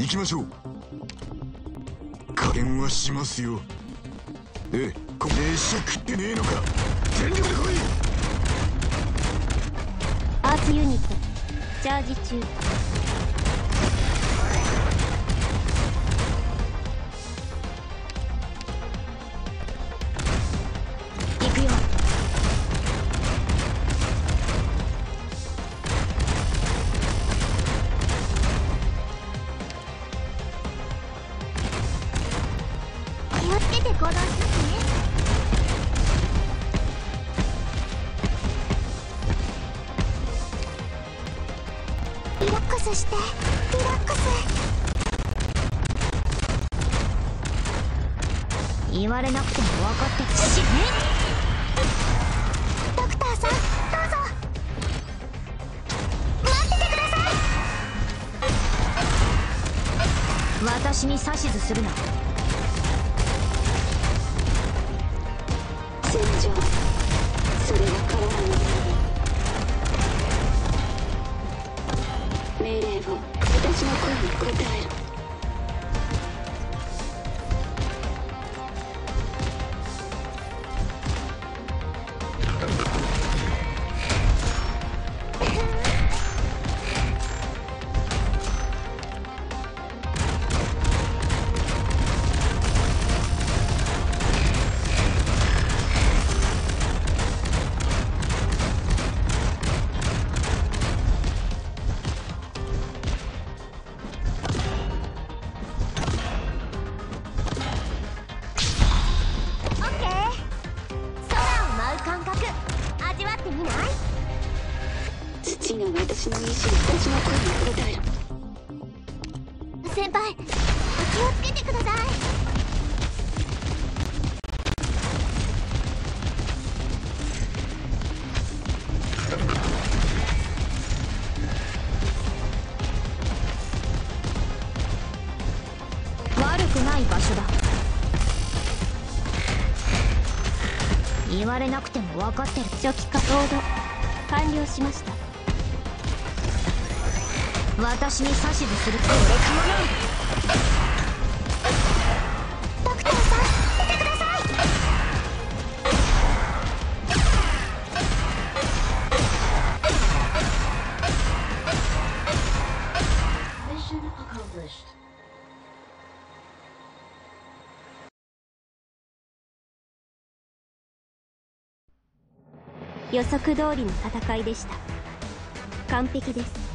行きましょう。加減はしますよ。飯食ってねえのか。全力で来い。 アーツユニットチャージ中。行くよ。気をつけて行動しますね。リラックスして、リラックス。言われなくても分かってるしね。ドクターさん、どうぞ。待っててください。私に指図するな。 戦場、それが変わらない。命令を私の声に応えろ。土が私の意志に私の声に応えろ。 先輩、気をつけてください。悪くない場所だ。言われなくても分かってる。初期化ロード完了しました。私に指図すると俺かもな。ドクターさん、出てください。予測通りの戦いでした。完璧です。